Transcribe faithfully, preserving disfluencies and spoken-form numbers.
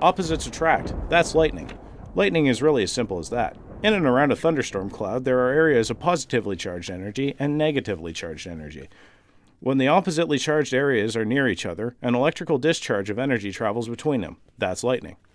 Opposites attract. That's lightning. Lightning is really as simple as that. In and around a thunderstorm cloud, there are areas of positively charged energy and negatively charged energy. When the oppositely charged areas are near each other, an electrical discharge of energy travels between them. That's lightning.